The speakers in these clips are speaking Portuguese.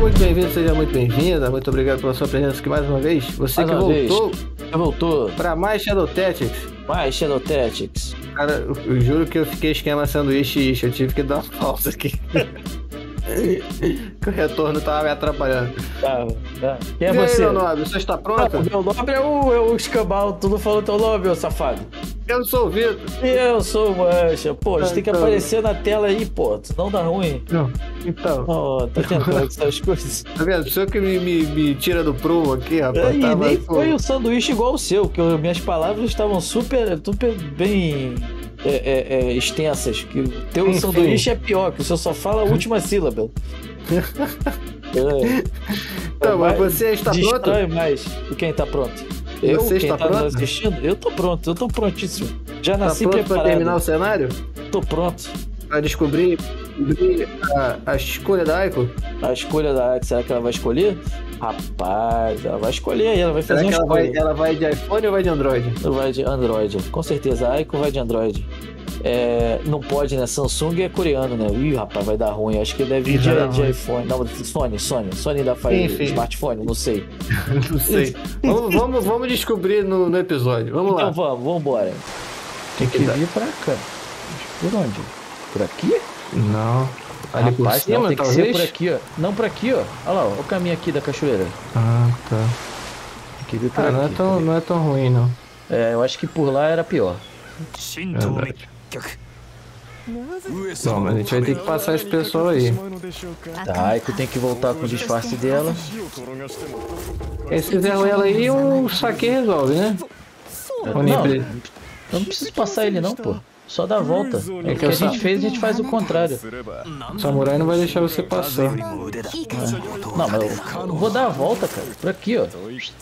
muito bem-vindo, seja muito bem-vinda. Muito obrigado pela sua presença aqui mais uma vez. Você mais que voltou para mais Shadow Tactics. Mais Shadow Tactics. Cara, eu juro que eu fiquei esquema sanduíche. Eu tive que dar uma pausa aqui. Que o retorno tava me atrapalhando. Tá. Quem é e você? Aí, meu nome, você está pronto? Meu nome é o escambau. Tu não falou teu nome, meu safado. Eu sou o Vitor. Eu sou o Mancha. Pô, a gente tem que Então. aparecer na tela aí, pô. Senão dá ruim. Não, então. Ó, tá tentando essas coisas. Tá vendo? O senhor que me tira do prumo aqui, rapaz. E Tava, nem pô. foi um sanduíche igual o seu, que minhas palavras estavam super bem extensas. Que o teu Enfim. sanduíche é pior, que o seu só fala a última sílaba. Então, mas você está pronto? Destrói mais. Quem tá pronto? Você quem está tá nos pronto? assistindo? Eu tô pronto, eu tô prontíssimo. Já Tá nasci pronto preparado. para terminar o cenário? Tô pronto. Para descobrir a escolha da Aiko? A escolha da Aiko, será que ela vai escolher? Rapaz, ela vai escolher aí, ela vai fazer Será que uma escolha. ela vai de iPhone ou vai de Android? Vai de Android, com certeza. A Aiko vai de Android. Não pode, né? Samsung é coreano, né? Ih, rapaz, vai dar ruim. Acho que deve ir de iPhone. Não, Sony ainda faz Enfim. smartphone, não sei. Não sei. vamos descobrir no episódio. Vamos Então lá. vamos embora. Tem que vir pra cá. Por onde? Por aqui? Não. Ali por Rapaz, cima, não, tem talvez? que ser por aqui, ó. Não, por aqui, ó. Olha lá, ó, o caminho aqui da cachoeira. Ah, tá. Tem que vir por Não é, aqui. não é tão ruim, não. Eu acho que por lá era pior. Verdade. Bom, mas a gente vai ter que passar esse pessoal aí. Tá, Aiko tem que voltar com o disfarce dela. Se fizeram ela aí, o saque resolve, né? Não, eu não preciso passar ele não, pô. Só dá a volta. É o que a gente fez, a gente faz o contrário. O samurai não vai deixar você passar. Não, mas eu vou dar a volta, cara. Por aqui, ó.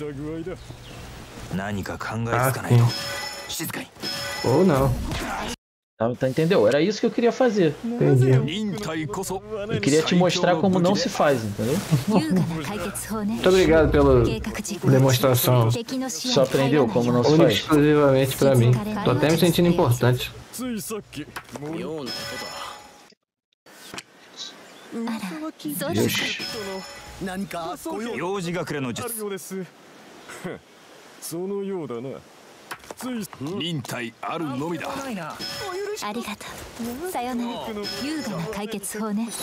Sim. Ou não. Tá, entendeu? Era isso que eu queria fazer. Entendi. Eu queria te mostrar como não se faz, entendeu? Muito obrigado pela demonstração. Só aprendeu como não se Única faz. exclusivamente pra mim. Tô até me sentindo importante. Ixi. 幼児隠れの術そのようだな。 忍耐あるのみだありがとう。さよなら。優雅な解決法ね。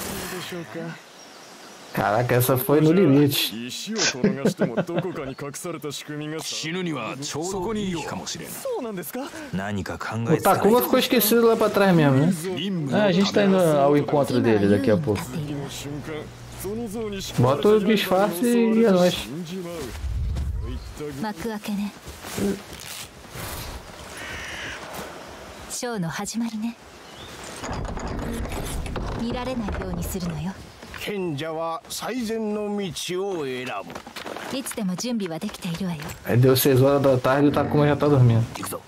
Caraca, essa foi no limite. 石を転がしてもどこかに隠された仕組みが死ぬにはちょうどいいかもしれんそうなんですか。 何か考 O えつかない Takuma ficou esquecido lá pra trás mesmo, né? 任務 A gente tá indo ao encontro dele daqui a pouco. 瞬間その像に Bota o disfarce e é nóis. 死んじまう。 幕開けね。ショーの始まりね。見られないようにするのよ。 賢者は最善の道を選ぶ。 いつでも準備はできているわよ。 Aí deu 6 horas da tarde e o Takuma já tá dormindo. 行くぞ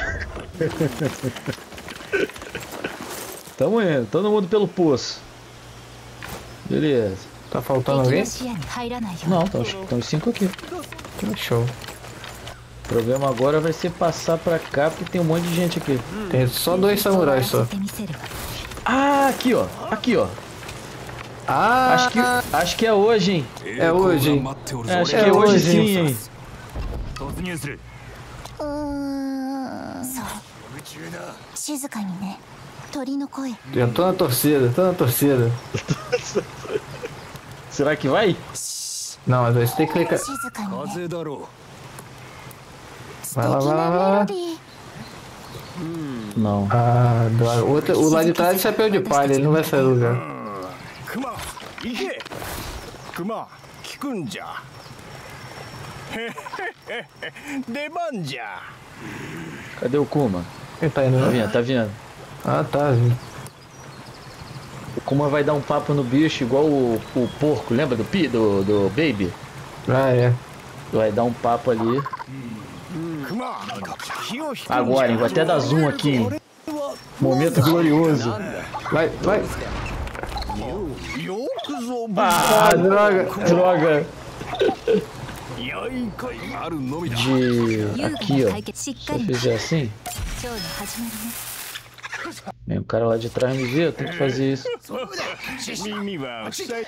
Tamo indo, todo mundo pelo poço. Beleza. Tá faltando 敵 alguém? の視野に入らないよ。 Não, estão os 5 aqui. Show. O problema agora vai ser passar pra cá, porque tem um monte de gente aqui. Tem só 2 samurais só. てみせるわ。 Ah, aqui, ó. Aqui, ó. Ah, Acho que é hoje, hein? é hoje, hein? 待っておる Acho ぞ que é hoje hoje, sim, hein? 突入するそう。静かにね。鳥の声。 Já tô na torcida, tô na torcida. Será que vai? Não, mas aí você tem que clicar. 静かにね。 風だろ Vai lá, vai lá, vai lá. Não. Ah, droga. O lá de trás é chapéu de palha, ele não vai sair do lugar. クマ行け。クマ聞くんじゃ。へへへへ出番じゃ。 Cadê o Kuma? Quem tá indo? Tá Né? vendo? Tá vendo? Ah, tá, vindo. O Kuma vai dar um papo no bicho igual o porco, lembra do Baby? Ah, é. Vai dar um papo ali. クマ気を引くんじゃ。 Agora, hein? Vou até dar zoom aqui, hein? Momento glorioso. Vai, vai. よくぞ。 Ah, droga. Droga やいかい。 あるのみだ de 優雅 aqui, な ó. 解決しっ Se か eu り。 fizer assim, ショーの始まりね。 Vem o cara lá de trás me ver, eu tenho que fazer isso. 耳は塞い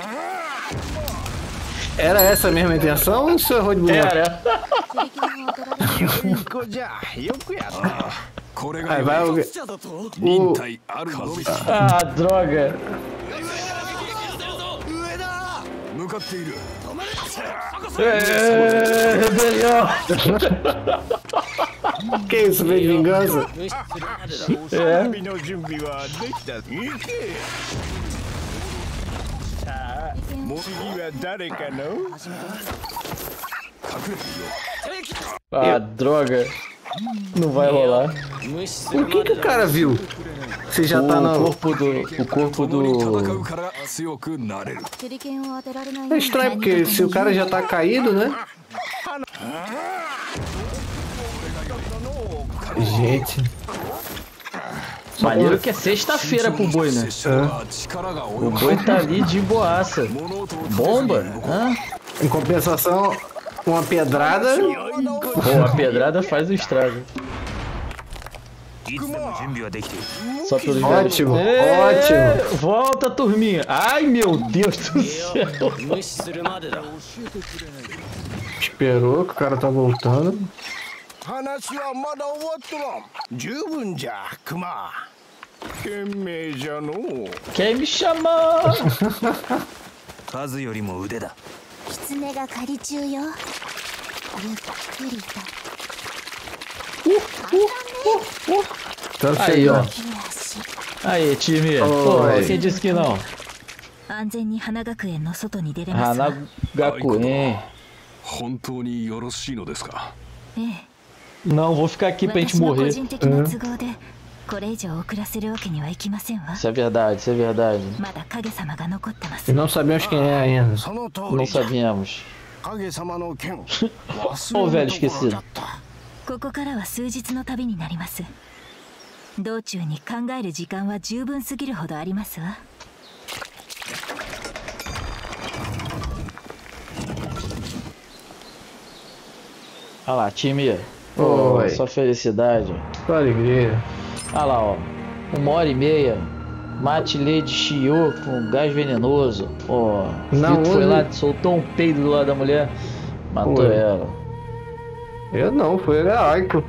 Era essa a mesma intenção ou o senhor errou de boneco? Era. いい子じゃよくやったこれ Aí が vai o... 忍耐あるのみだ Ah, droga. 向かっている Rebelião. Que isso, veio de vingança? 花火の準備はできた行けさあもう次は誰かの Ah, droga. Não vai rolar. O que o cara viu? Você já tá no... O corpo 共に戦 do... うから強くなれる手裏剣を当てられない É estranho, porque se o cara já tá caído, né? Gente. Maneiro que é sexta-feira pro boi, né? 拙者は力が O 及 boi tá ali de boaça. ぶ物音を Bomba? Hã? Em compensação, uma pedrada... Pô, a pedrada faz o estrago. いつでも準備はできている Só pelos velhos. Ótimo, Ê, ótimo. Volta, turminha. Ai, meu Deus do céu. Esperou que o cara tá voltando. 話はまだ終わっとらん十分じゃクマ賢明じゃのう Quer me chamar? 数よりも腕だ狐が狩り中よゆっくりと Tanto Aí, ó. 手足 Aí, time. Pô, Oi. quem disse que não? 安全に花学園の外に出れますわ Hanagakuen. 本当によろしいのですかええ Não, vou ficar aqui pra gente 私の個 morrer. 人的な都合でこれ以上遅らせるわけにはいきませんわ Isso é verdade, isso é verdade. まだ影様が残ってます E não sabemos quem é ainda. その通 Não りじゃ sabíamos. 影様の剣 Ô, velho esquecido. だったここからは数日の旅になります道中に考える時間は十分すぎるほどありますわ Olha lá, time. Oi. Só felicidade. Com alegria. Olha lá, ó. 1h30. Mate Lady Shio com gás venenoso. Ó. Não, Vitor foi hoje- lá, soltou um peido do lado da mulher. Matou Oi. ela. Eu não, foi heróico.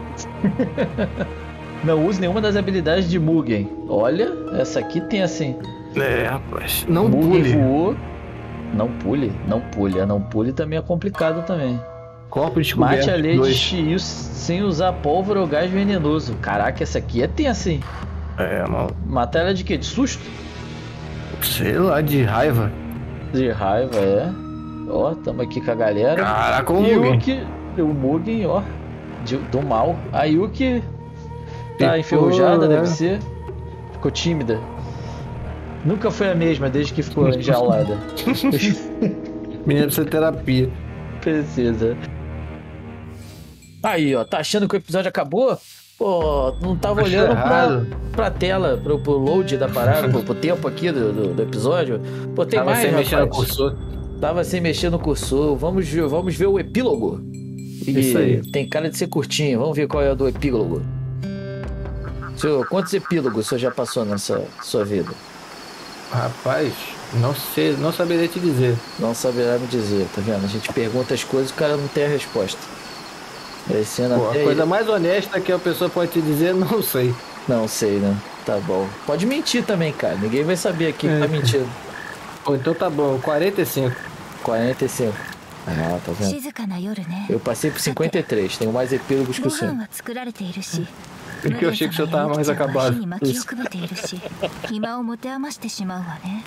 Não use nenhuma das habilidades de Mugen. Olha, essa aqui tem assim. É, rapaz. Não Mugen pule. voou. Não pule? Não pule. A não pule também é complicado também. Corpo Mate descoberto. a Lady 2. Shio sem usar pólvora ou gás venenoso. Caraca, essa aqui é tensa, hein? É, mano. Matar ela de quê? De susto? Sei lá, de raiva. De raiva, é. Ó, tamo aqui com a galera. Caraca, o Mugen. Yuki, o Mugen, ó. Do mal. A Yuki tá Ficou, enferrujada, né? deve ser. Ficou tímida. Nunca foi a mesma desde que ficou enjaulada. Menina precisa de terapia. Precisa. Aí, ó, tá achando que o episódio acabou? Pô, não tava Achou olhando errado. pra tela, pro load da parada, pro tempo aqui do episódio. Pô, tem Tava mais, sem mexer no rapaz. cursor. Tava sem mexer no cursor. Vamos ver o epílogo. E Isso aí. tem cara de ser curtinho. Vamos ver qual é o do epílogo. Senhor, quantos epílogos o senhor já passou nessa sua vida? Rapaz, não sei, não saberia te dizer. Não saberá me dizer, tá vendo? A gente pergunta as coisas e o cara não tem a resposta. Parecendo Pô, a até coisa mais honesta que a pessoa pode te dizer, não sei. Não sei, né? Tá bom. Pode mentir também, cara. Ninguém vai saber aqui que tá mentindo. Pô, então tá bom, 45. 45. Ah, tá vendo? 静かな夜ね Eu passei por 53. Tenho mais epílogos que ご o senhor. 飯は作られているし É que eu achei que o senhor tava mais acabado. 火に薪をくべているし暇を持て余してしまうわね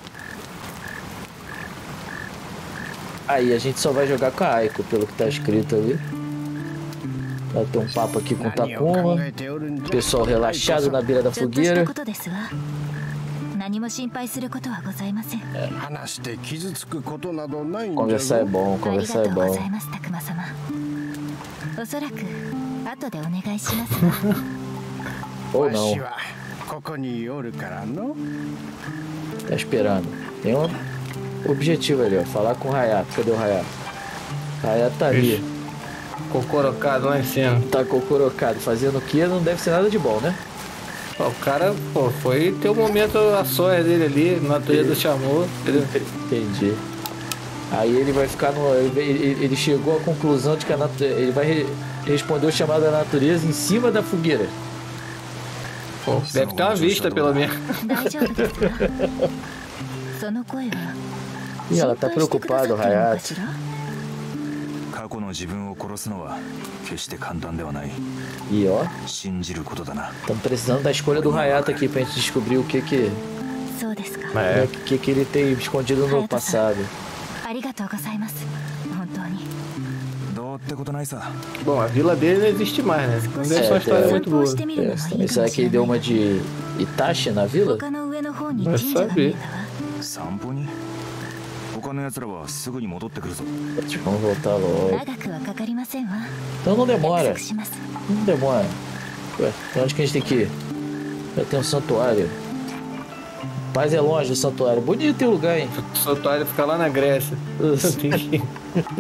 Aí a gente só vai jogar com a Aiko, pelo que tá escrito ali. Vai ter um papo aqui com o 何を考 Takuma. えておるんじゃ Pessoal relaxado na beira da ちょっとした fogueira. ことですわ何も心配することはございません話して傷つくことなどないんじゃ Conversar é ぞ bom, あり conversar が é とうご bom. ざいますたくま様おそらく後でお願いしますわ Ou わし não. はここにおるからの Tá esperando. Tem um objetivo ali, ó. Falar com o Hayato. Cadê o Hayato? Hayato tá ali. Cocorocado lá em cima. Tá cocorocado. Fazendo o que não deve ser nada de bom, né? O cara, pô, foi ter um momento a sorte dele ali, a natureza chamou. Entendi. Aí ele vai ficar no. Ele chegou à conclusão de que ele vai responder o chamado da natureza em cima da fogueira. Pô, deve ter uma vista, pelo menos. 大丈夫ですかその声は E ela tá preocupada, o Hayato. 過去の自分を殺すのは決して簡単ではない。 E ó, 信じることだな。 estamos precisando da escolha do Hayato aqui pra gente descobrir o que que そうですか ele tem escondido no passado. ありがとうございます本当にどうってことないさ。 Bom, a vila dele não existe mais, né? Não deve ser uma história 散 muito 歩を boa. してみるのもいいか Será も que し ele れ deu ない uma de Itachi na vila? 他の上の方に Vai 神社が見え saber. たわ散歩に他の奴らはすぐに戻ってくるぞ。 Vamos voltar logo. 長くはかかりませんわ Então não 約 demora. 束します Não demora. Ué, pra onde que a gente tem que ir? Já tem um santuário. Paz é longe do santuário. Bonito o lugar, hein? O santuário fica lá na Grécia. Tem que ir.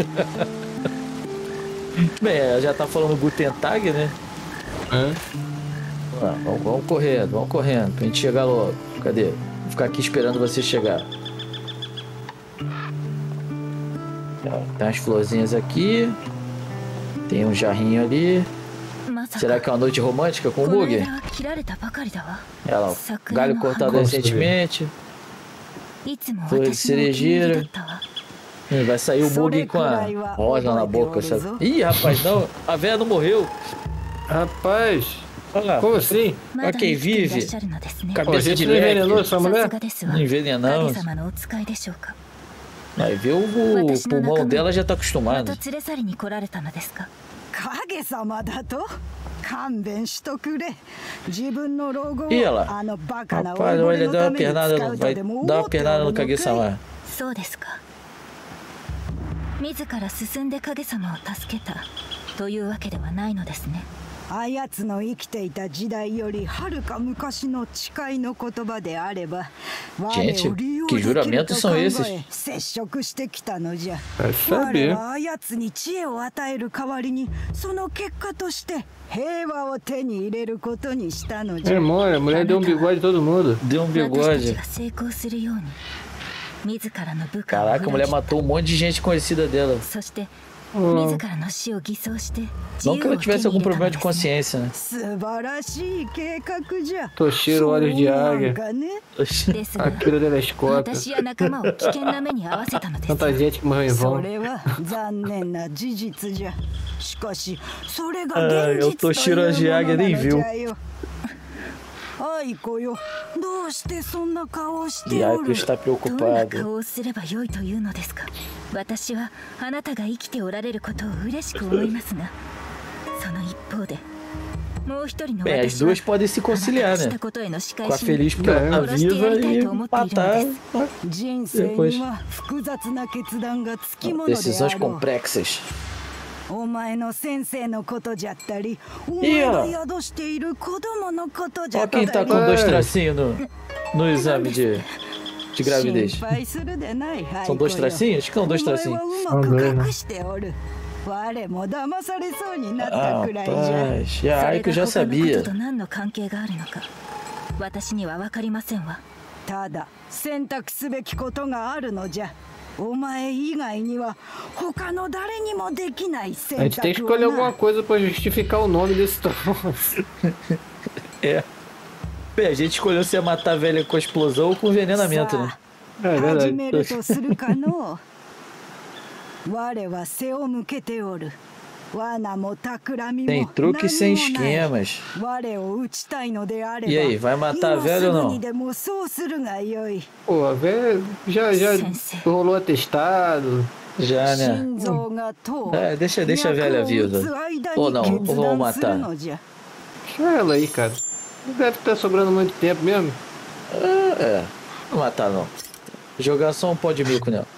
Bem, ela já tá falando Guten Tag, né? Hã? Vamos correndo, pra gente chegar logo. Cadê? Vou ficar aqui esperando você chegar. Tem umas florzinhas aqui. Tem um jarrinho ali. まさか Será que é uma noite romântica com こ o の Mugi? 枝は切られたばかりだわ Ela, ó, galho cortado Como recentemente. いつも Flor de 私のお気に入りだったわ Vai sair o Mugi com a rosa na boca. Sabe? Ih, rapaz, não. A velha não morreu. Rapaz, Olha lá. como assim? まだ quem 生きていら vive っしゃるのですね Pô, a Cabeça gente de não envenenou leque. essa さす mulher? がですわ Não envenenamos. 影様のお使いでしょうか Aí vê o pulmão dela já tá ま acostumado. た連れ去りに来られたのですか影様だと勘弁しとくれ自分の老後を E ela? あのバカな Rapaz, お olha, の dá た uma めに pernada, 使う vai とでも dar 思 uma ってお pernada る no のかい Kage-sama. そうですか自ら進んで影様を助けたというわけではないのですねあやつの生きていた時代よりはるか昔の誓いの言葉であれば Gente, 我を利用で que きると juramentos 考 são え esses? 接触してきたのじゃ Vai 我 saber. はあやつに知恵を与える代わりにその結果として平和を手に入れることにしたのじゃ Irmão, a mulher deu um bigode em todo mundo. Deu um 私たち bigode. が成功するように自らの部下を Caraca, a 裏 mulher 切った matou um monte de gente conhecida dela. そして Hum. 自らの死を偽装して自 Não 由 que を ela 手 tivesse に algum 入れた problema の de ですね consciência, né? 素晴らしい計画じゃ Toshiro, olhos de そう águia. なんかねですが Akira telescópio. 私や仲間を危険な目に遭わせたのです Tanta gente que morreu em そ vão. れは残念な事実じゃしかしそれが Ah, 現 eu 実 tô というも Shiro de のな águia, の nem じ viu. ゃよ愛子よどうしてそんな顔をし E てお Aiko る está どんな preocupado. 顔をすればよいというのですか私はあなたが生きておられることを嬉しく思いますがその一方でもう一人の Bem, as 私は duas podem se あなた conciliar, がし né? たことへの仕 Com 返 a しに feliz porque ela tá 殺してや viva りたい e と思っているので matar す人生には複雑な決断がつきもので decisões あろう complexas. お前の先生のことじゃったりおいや前が宿している子供のことじゃ Olha ったり quem tá com 2 tracinhos no exame de 心 gravidez. 配するでない São 2 tracinhos? Acho que são 2 tracinhos. お前はうまく隠しておる我も騙されそうになった Ah, くらいじゃ rapaz. E a それ Aiko が já 他のこ sabia. とと何の関係があるのか私には分かりませんわただ選択すべきことがあるのじゃお前以外には他の誰にもできない A 選 gente tem que 択 escolher を alguma な coisa pra justificar o nome desse troço. É. Bem, a gente escolheu se ia matar a velha com a explosão ou com envenenamento, né? É 始 verdade. めるとするかの我は背を向けておる罠も企みも Sem truque e sem 何もない esquemas. 我を撃ちたいのであれば E aí, vai matar a 今 velha す ou ぐ não? にでもそうするがよい Pô, a velha já Sensei. rolou atestado. Já, né? 心臓が通 É, deixa a velha viva. Ou não, ou vão matar. Deixa ela aí, cara. Não deve estar sobrando muito tempo mesmo. É, não matar não. Jogar só um pó de mico nela.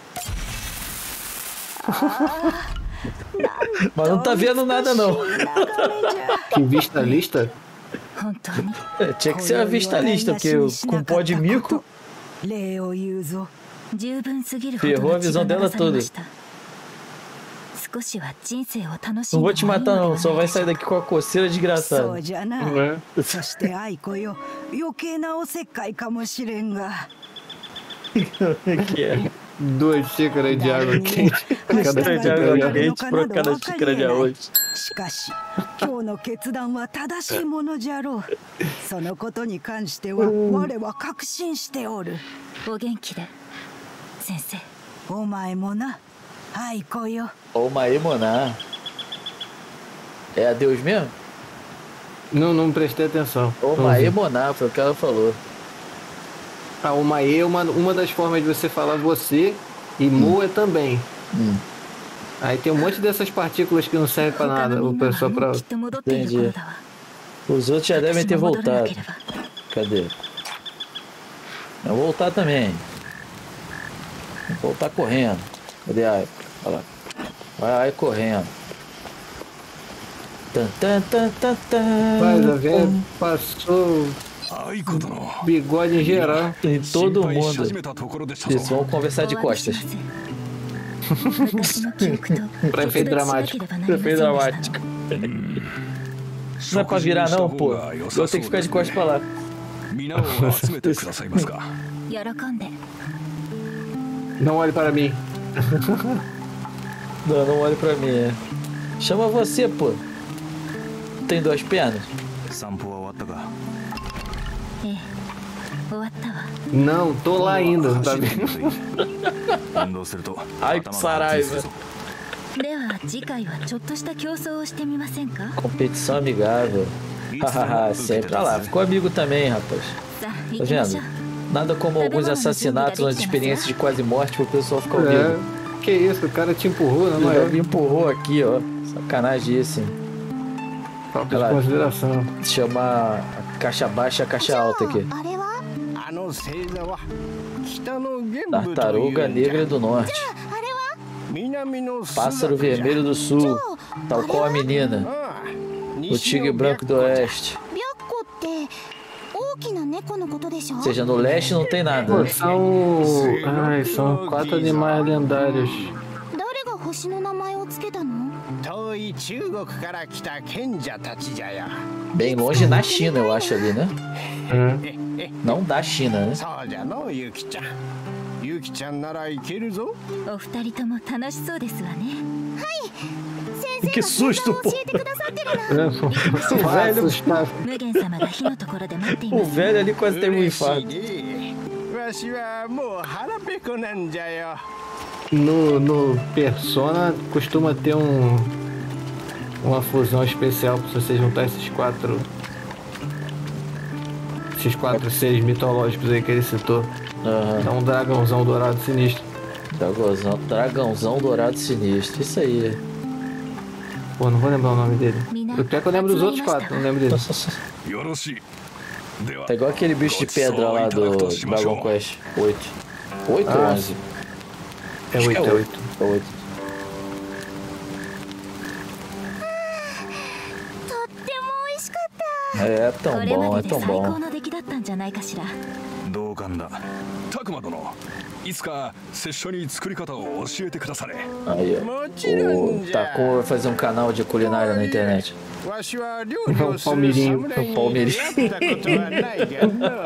Mas não tá vendo nada não. Que vista lista. 本当に Tinha que ser a vista lista, porque com pó de mico 礼を言うぞ十分すぎるほ ferrou ど a の血 visão が dela 流され toda. ました少しは人生を楽し Não ん vou で te もいい matar ので não, は só ない vai でしょ sair う daqui com a coceira そ desgraçada. うじゃな、 É. そして愛子よ、余計なおせっかいかもしれんが Que é? 2 xícaras de água quente. Cada Xícara de água xícara. quente por cada xícara de arroz. しかし今日の決断は正しいものじゃろう。そのことに関しては我は確信しておる。 お元気で先生。 お前もな、愛子よ。 Ó, o Maemoná. É a Deus mesmo? Não prestei atenção. Ó, o Não vi. Maemoná, foi o que ela falou. Ah, o Mae é uma das formas de você falar você e Mu é também. Aí tem um monte dessas partículas que não servem pra 他 nada. の O みんなは pessoal もう pra... きっと戻っている頃だわ。 Os outros já devem ter 私も戻らな voltado. ければ。 Cadê? Vai voltar também. Vou voltar correndo. Cadê a Ai? Olha lá. Vai Ai correndo. Tan, tan, tan, tan, tan. Mas a velha passou あいことの bigode em geral. Em todo 心配し mundo. 始めたところでした Eles ぞ vão conversar de お詫びし costas. ます。昔の記憶と Pra efeito 決別しな dramático. ければなりません Efeito でしたの。 dramático. Não é pra virar não, pô. Eu tenho que ficar de costas pra lá. 皆を集めてくださいますか。 喜んで。 Não olhe para mim. Não, não olhe pra mim. É. Chama você, pô. Tem 2 pernas? 散歩は終わったか。 ええ、終わったわ。 Não, tô lá ainda, tá 走って vendo? みるといい運動すると Ai, 頭が Saraiva. では次回はちょっとした競争をしてみませんか。 Competição amigável. Hahaha, sempre. Olha lá, ficou amigo também, rapaz. さあ Tá 行きましょ vendo? う。 Nada como alguns assassinatos, umas experiências de quase morte pro pessoal ficar amigo. É, que isso, o cara te empurrou, né? Não Ele é? me empurrou aqui, ó. Sacanagem esse, hein? Falta Olha de lá. consideração. Chama a caixa baixa e a caixa alta aqui. あれはあの星座は北の玄武とい Tartaruga うんじゃ Negra do Norte. あれは南のスザ Pássaro クじゃ Vermelho do Sul. Tal qual a menina. ああ O Tigre Branco do Oeste. 白虎って大きな猫のことでしょ。 Ou seja, no leste não tem nada. Pô, Né? são 4 animais lendários. 誰が星の名前をつけたの？ 遠い中国から来た賢者たちじゃよ Bem longe na China, eu acho ali, né? É. Não da China, né? そうじゃのゆきちゃんゆきちゃんならいけるぞお二人とも楽しそうですわね。 先 Que 生が susto, 教 pô! えてくださってるな。 Vai assustar. 無限様が火のところで待ってい O ます。 velho ali quase teve um 嬉しい infarto. ねわしはもう腹ペコなんじゃよ No Persona costuma ter uma fusão especial pra você juntar esses 4 seres mitológicos aí que ele citou. Aham. É um dragãozão dourado sinistro. Dragãozão dourado sinistro. Isso aí. Pô, não vou lembrar o nome dele. Eu pior que eu lembro dos outros 4, não lembro dele. よろしい。では Tá igual aquele bicho de pedra lá do Dragon Quest 8. 8 ou Ah, 11? É Acho que 8, é 8. É 8. とっても美味しかった。 É こ tão れ bom, ま é でで tão 最高 bom. の出来だったんじゃないかしら。 同感だ。タクマ殿、いつか拙者に作り方を教えてくだされ。 Aí, ó. O Taku vai fazer um canal de culinária na internet. わしは料理をする侍に出会ったことはないが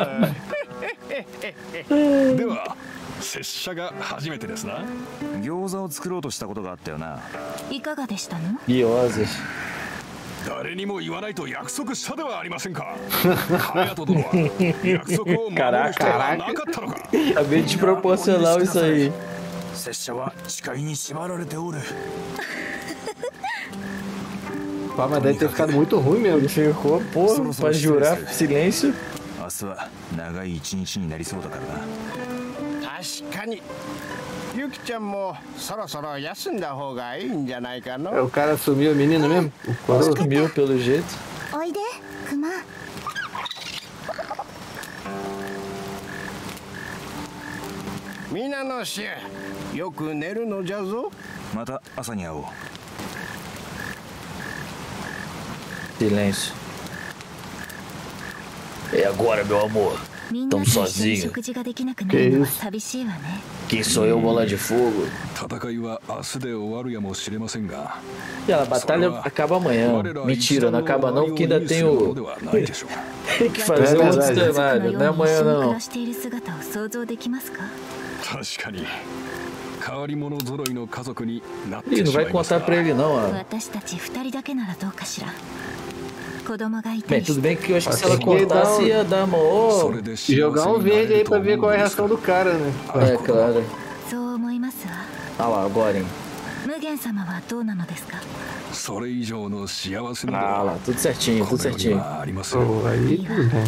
のでは拙者が初めてですな。餃子を作ろうとしたことがあったよな。 いかがでしたの？ Guiosas. 誰にも言わないと約束したではありませんか。隼人殿は約束を守る人はなかったのか。 Acabei de proporcionar isso aí. 拙者は誓いに縛られておる。 Ah, mas deve ter ficado muito ruim mesmo. Ficou, pô, pra jurar silêncio. 明日は長い一日になりそうだからな。 確かにゆきちゃんもそろそろ休んだ方がいいんじゃないかの O cara sumiu, o menino mesmo? O coroa? Sumiu pelo jeito. おいで、クマ。 皆の衆よく寝るのじゃぞまた朝に会おう。 Silêncio. É agora, meu amor. Tão sozinho. Que isso? Quem sou eu, bola de fogo? E a batalha acaba amanhã. Mentira, não acaba não, porque ainda tem o... tem que fazer outro cenário, não é amanhã não. Ih, não vai contar pra ele não, ó. Bem, tudo bem que eu acho que se ela contasse ia dar mó... Jogar um verde aí pra ver qual é a reação do cara, né? É, claro. Ah lá, agora, hein. Ah lá, tudo certinho, tudo certinho. Aí tudo bem.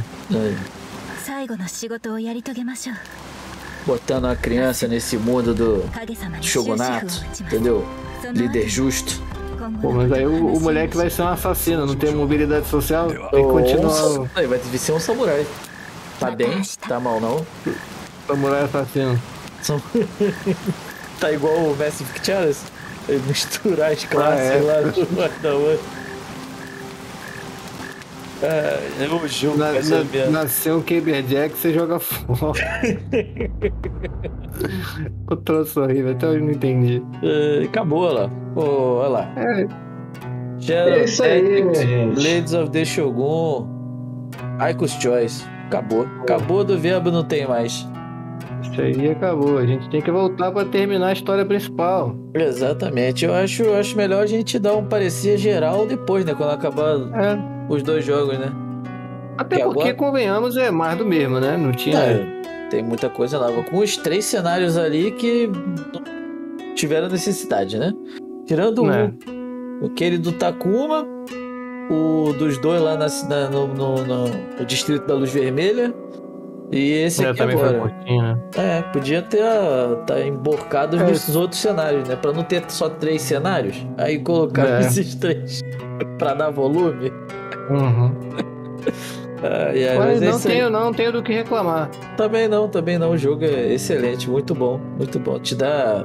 Botando a criança nesse mundo do shogunato, entendeu? Líder justo. Pô, mas aí o moleque vai ser um assassino, não tem mobilidade social, tem que continuar... Aí vai ser um samurai. Tá bem? Tá mal não? Samurai assassino. Tá igual o Massive Chalice? Ele misturar as classes lá do Guarda-One. É o jogo. Nasceu um Caberjack, você joga fora. O troço horrível, até hoje não entendi. Acabou lá. Olha lá. É isso aí, minha gente. Blades of the Shogun. Aiko's Choice. Acabou. Acabou do verbo, não tem mais. Isso aí acabou. A gente tem que voltar pra terminar a história principal. Exatamente. Eu acho melhor a gente dar um parecer geral depois, né? Quando acabar os dois jogos, né? Até porque, agora... convenhamos, é mais do mesmo, né? Não tinha... tem muita coisa nova. Com os 3 cenários ali que tiveram necessidade, né? Tirando aquele do Takuma, o dos 2 lá no Distrito da Luz Vermelha. E esse aqui agora. Curtinho, né? Podia ter tá emborcado nos outros cenários, né? Pra não ter só 3 cenários. Aí colocar esses 3 pra dar volume. Mas não tenho do que reclamar. Também não. O jogo é excelente, muito bom. Te dá...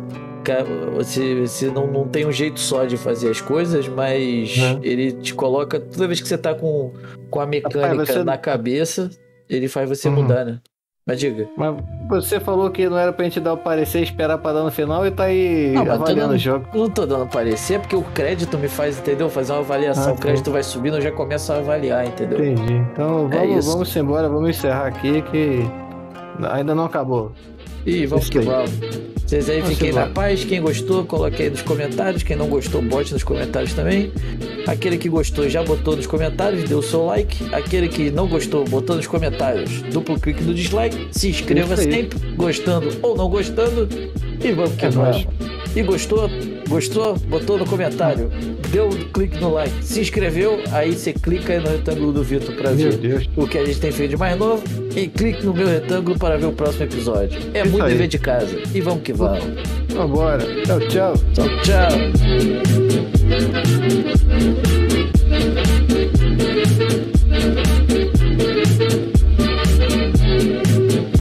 Você não tem um jeito só de fazer as coisas, mas ele te coloca... Toda vez que você tá com a mecânica na cabeça... Ele faz você mudar, né? Mas diga. Mas você falou que não era pra gente dar o parecer e esperar pra dar no final e tá aí avaliando o jogo. Não tô dando parecer porque o crédito me faz, entendeu? Fazer uma avaliação. O crédito vai subindo, eu já começo a avaliar, entendeu? Entendi. Então vamos embora, vamos encerrar aqui que ainda não acabou. E vamos que vamos. Vocês aí fiquem na paz. Quem gostou, coloque aí nos comentários. Quem não gostou, bote nos comentários também. Aquele que gostou já botou nos comentários, deu o seu like. Aquele que não gostou, botou nos comentários, duplo clique no dislike. Se inscreva sempre, gostando ou não gostando. E vamos que vamos. E gostou, botou no comentário, deu um clique no like, se inscreveu, aí você clica aí no retângulo do Vitor pra ver o que a gente tem feito de mais novo e clique no meu retângulo para ver o próximo episódio. É muito dever de casa. E vamos que vamos. Vambora. Tchau. Tchau.